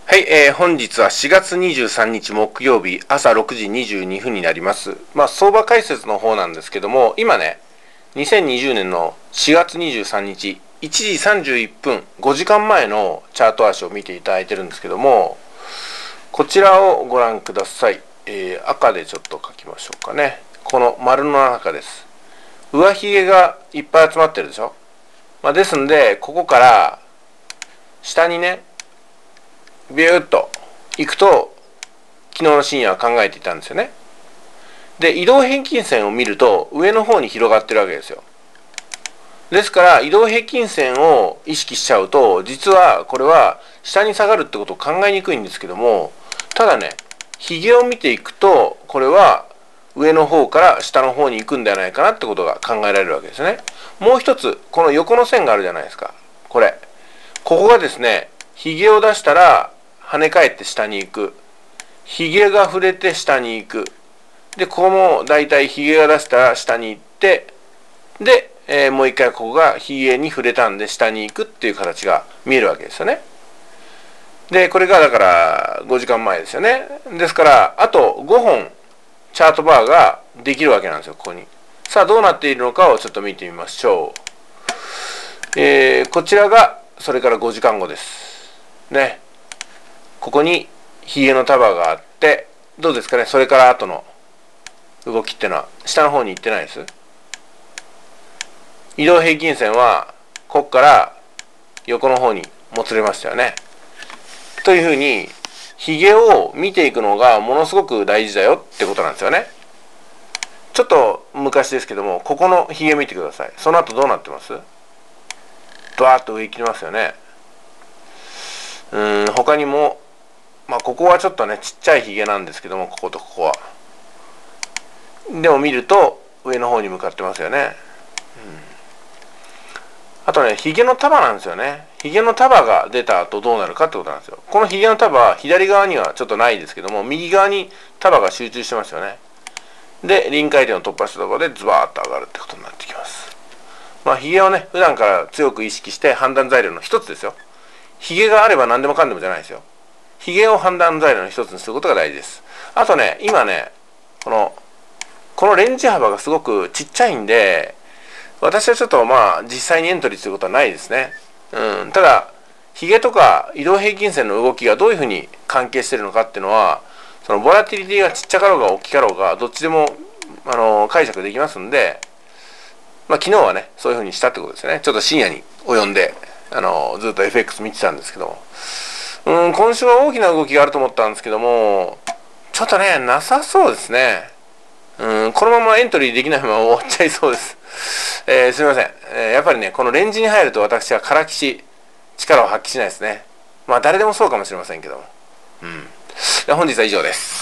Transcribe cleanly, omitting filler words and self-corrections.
はい、本日は4月23日木曜日朝6時22分になります。相場解説の方なんですけども、今ね、2020年の4月23日、1時31分、5時間前のチャート足を見ていただいてるんですけども、こちらをご覧ください。赤でちょっと書きましょうかね。この丸の中です。上髭がいっぱい集まってるでしょ。ですんで、ここから下にね、ビューッと行くと昨日の深夜は考えていたんですよね。で、移動平均線を見ると上の方に広がってるわけですよ。ですから移動平均線を意識しちゃうと、実はこれは下に下がるってことを考えにくいんですけども、ただね、ヒゲを見ていくとこれは上の方から下の方に行くんではないかなってことが考えられるわけですね。もう一つ、この横の線があるじゃないですか。ここがですね、ヒゲを出したら跳ね返って下に行く。ヒゲが触れて下に行く。で、ここもだいたいヒゲが出したら下に行って、で、もう一回ここがヒゲに触れたんで下に行くっていう形が見えるわけですよね。で、これがだから5時間前ですよね。ですから、あと5本チャートバーができるわけなんですよ、ここに。さあ、どうなっているのかをちょっと見てみましょう。こちらが、それから5時間後です。ね。ここにヒゲの束があって、どうですかね、それから後の動きっていうのは下の方に行ってないです。移動平均線はここから横の方にもつれましたよね。というふうにヒゲを見ていくのがものすごく大事だよってことなんですよね。ちょっと昔ですけども、ここのヒゲ見てください。その後どうなってます？ドワーッと上行きますよね。他にもここはちょっとね、ちっちゃいヒゲなんですけども、こことここは。でも見ると、上の方に向かってますよね。あとね、ヒゲの束なんですよね。ヒゲの束が出た後どうなるかってことなんですよ。このヒゲの束は左側にはちょっとないですけども、右側に束が集中してますよね。で、臨界点を突破したところでズバーッと上がるってことになってきます。ヒゲをね、普段から強く意識して判断材料の一つですよ。ヒゲがあれば何でもかんでもじゃないですよ。ヒゲを判断材料の一つにすることが大事です。あとね、今ね、このレンジ幅がすごくちっちゃいんで、私はちょっと実際にエントリーすることはないですね。ただ、ヒゲとか移動平均線の動きがどういうふうに関係しているのかっていうのは、そのボラティリティがちっちゃかろうが大きかろうが、どっちでも解釈できますんで、昨日はね、そういうふうにしたってことですよね。ちょっと深夜に及んで、ずっと FX 見てたんですけども。今週は大きな動きがあると思ったんですけども、ちょっとね、なさそうですね。このままエントリーできないまま終わっちゃいそうです。すみません。やっぱりね、このレンジに入ると私はからきし、力を発揮しないですね。誰でもそうかもしれませんけども。本日は以上です。